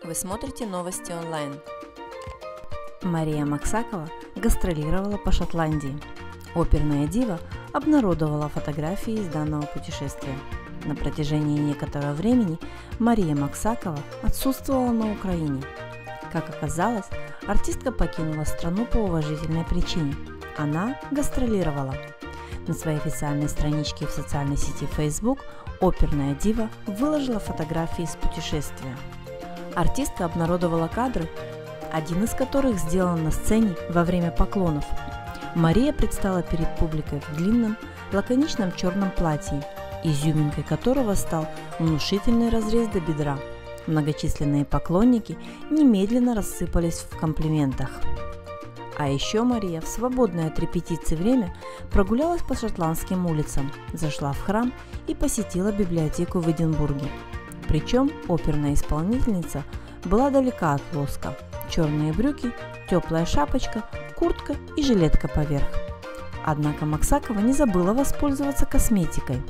Вы смотрите новости онлайн. Мария Максакова гастролировала по Шотландии. Оперная дива обнародовала фотографии из данного путешествия. На протяжении некоторого времени Мария Максакова отсутствовала на Украине. Как оказалось, артистка покинула страну по уважительной причине. Она гастролировала. На своей официальной страничке в социальной сети Facebook оперная дива выложила фотографии из путешествия. Артистка обнародовала кадры, один из которых сделан на сцене во время поклонов. Мария предстала перед публикой в длинном, лаконичном черном платье, изюминкой которого стал внушительный разрез до бедра. Многочисленные поклонники немедленно рассыпались в комплиментах. А еще Мария в свободное от репетиции время прогулялась по шотландским улицам, зашла в храм и посетила библиотеку в Эдинбурге. Причем оперная исполнительница была далека от лоска. Черные брюки, теплая шапочка, куртка и жилетка поверх. Однако Максакова не забыла воспользоваться косметикой.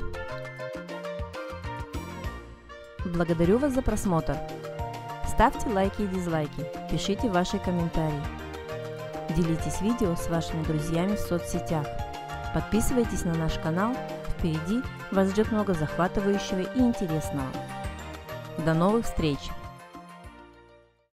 Благодарю вас за просмотр. Ставьте лайки и дизлайки, пишите ваши комментарии. Делитесь видео с вашими друзьями в соцсетях. Подписывайтесь на наш канал, впереди вас ждет много захватывающего и интересного. До новых встреч!